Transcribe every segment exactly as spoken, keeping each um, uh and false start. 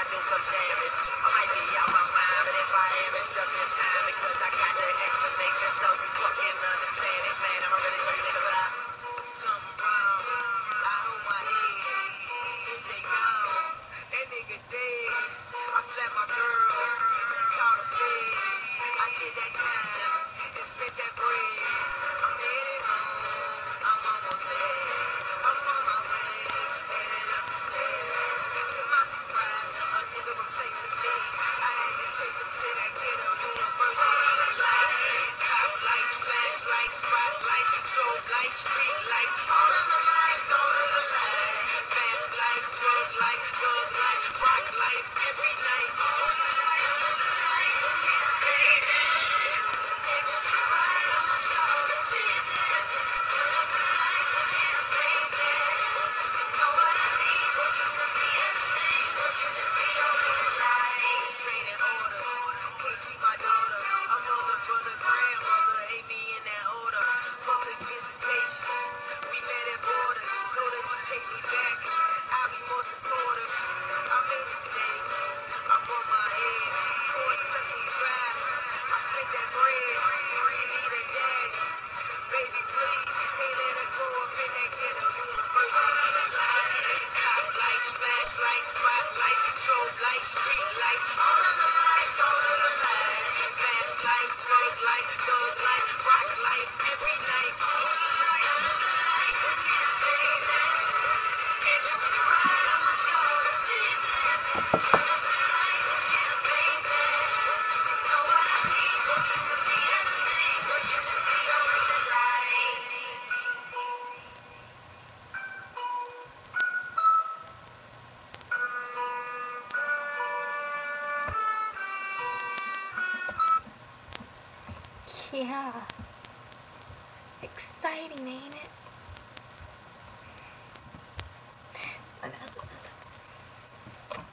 do some damage. I might be out my mind, but if I am, it's just in time because I got the explanation, so you fucking understand it, man. I'ma really show you niggas that I something wrong. I hold my head, D J gone, that nigga dead. I slapped my girl, she called a fed. I did that time and spent that bread. I'm headed home, I'm almost there. I'm on my way, headed up the stairs. To my surprise, a nigga replacing me. I had to take him to that ghetto university. Lights, top lights, flashlights, spotlights, strobe lights, street lights. All of the lights, all of the lights. Fast life, drug life, thug life, rock life, every night. All of the lights, all of the lights, yeah, baby. It's too bright on my shoulder, see this. Turn up the lights, yeah, baby. You know what I mean? Want you to see everything, want you to see all of the lights. Straight in order, can't see my daughter. A mother, brother, grandmother, ain't me in that order. Public visitation, we met at borders. Told her she take me back, I'll be more supportive. I made mistakes, I bumped my head. Court took me dry, I spent that bread. She need a daddy, baby please. Can't let her grow up in that ghetto university. All of the lights, top lights, flashlights, spotlights, strobe lights, street lights. All of the lights, all of the lights. Fast life, drug life, thug life, rock life, every night. All of the lights, all of the lights, yeah, baby. It's too bright on my shoulder, see this. Turn up the lights, yeah, baby. You know what I mean? Want you to see everything, want you to see all of the lights. Yeah, exciting, ain't it? My mouse is messed up.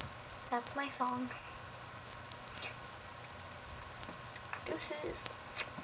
That's my song. Deuces.